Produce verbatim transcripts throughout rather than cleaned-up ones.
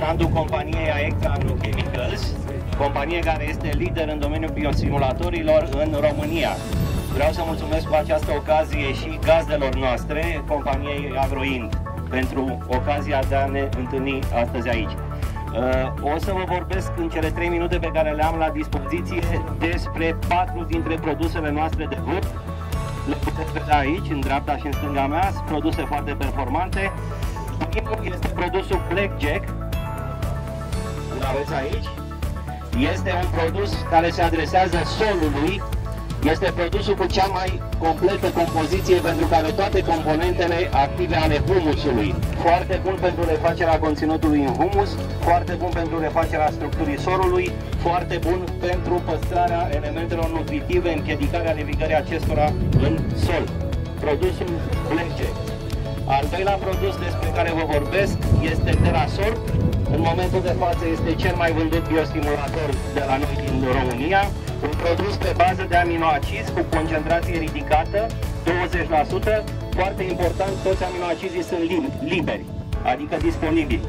standul companiei Aectra Agrochemicals, companie care este lider în domeniul biosimulatorilor în România. Vreau să mulțumesc cu această ocazie și gazdelor noastre, companiei Agroind, pentru ocazia de a ne întâlni astăzi aici. O să vă vorbesc în cele trei minute pe care le am la dispoziție despre patru dintre produsele noastre de vârf. Le puteți vedea aici, în dreapta și în stânga mea, sunt produse foarte performante. Primul este produsul Blackjack, îl aveți aici. Este un produs care se adresează solului. Este produsul cu cea mai completă compoziție pentru care toate componentele active ale humusului. Foarte bun pentru refacerea conținutului în humus, foarte bun pentru refacerea structurii solului, foarte bun pentru păstrarea elementelor nutritive, împiedicarea navigării acestora în sol. Produsul Blackjack. Al doilea produs despre care vă vorbesc este Terasort. În momentul de față este cel mai vândut biostimulator de la noi din România. Un produs pe bază de aminoacizi cu concentrație ridicată, douăzeci la sută. Foarte important, toți aminoacizii sunt liberi, adică disponibili.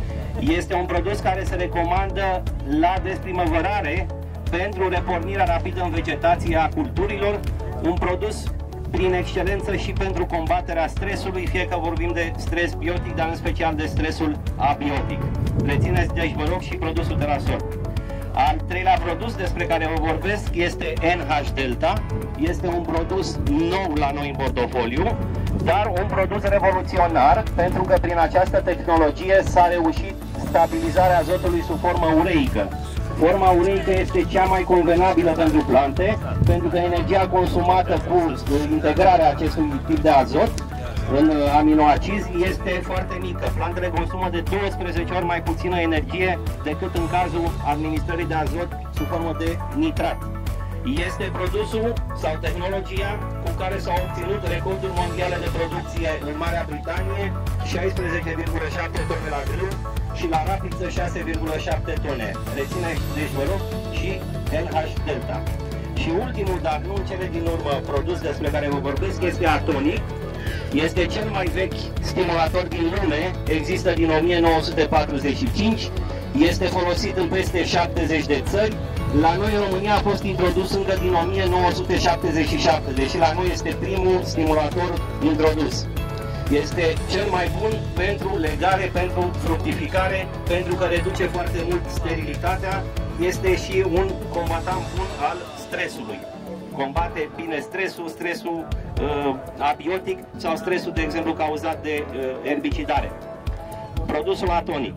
Este un produs care se recomandă la desprimăvărare pentru repornirea rapidă în vegetație a culturilor. Un produs prin excelență și pentru combaterea stresului, fie că vorbim de stres biotic, dar în special de stresul abiotic. Rețineți deci, vă rog, și produsul Terasort. Al treilea produs despre care vă vorbesc este N H Delta. Este un produs nou la noi în portofoliu, dar un produs revoluționar, pentru că prin această tehnologie s-a reușit stabilizarea azotului sub formă ureică. Forma ureică este cea mai convenabilă pentru plante, pentru că energia consumată cu integrarea acestui tip de azot în aminoacizi este foarte mică. Plantele consumă de douăsprezece ori mai puțină energie decât în cazul administrării de azot sub formă de nitrat. Este produsul sau tehnologia cu care s-au obținut recorduri mondiale de producție în Marea Britanie, șaisprezece virgulă șapte tone la grâu și la rapiță șase virgulă șapte tone. Rețineți, deci vă rog, și N H Delta. Și ultimul, dar nu în cele din urmă, produs despre care vă vorbesc este Atonic. Este cel mai vechi stimulator din lume, există din o mie nouă sute patruzeci și cinci, este folosit în peste șaptezeci de țări. La noi în România a fost introdus încă din o mie nouă sute șaptezeci și șapte, deși la noi este primul stimulator introdus. Este cel mai bun pentru legare, pentru fructificare, pentru că reduce foarte mult sterilitatea. Este și un combatant bun al stresului. Combate bine stresul, stresul uh, abiotic sau stresul, de exemplu, cauzat de uh, erbicidare. Produsul Atonic.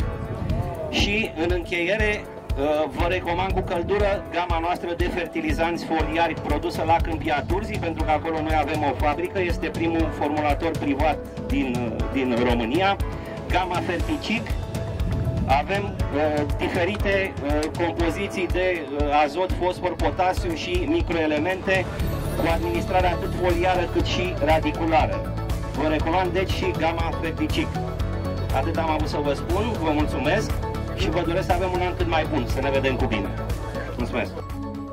Și în încheiere vă recomand cu căldură gama noastră de fertilizanți foliari produsă la Câmpia Turzii, pentru că acolo noi avem o fabrică, este primul formulator privat din, din România. Gama Ferticic. Avem uh, diferite uh, compoziții de uh, azot, fosfor, potasiu și microelemente cu administrare atât foliară cât și radiculară. Vă recomand deci și gama Ferticic. Atât am avut să vă spun, vă mulțumesc și vă doresc să avem un an cât mai bun, să ne vedem cu bine. Mulțumesc!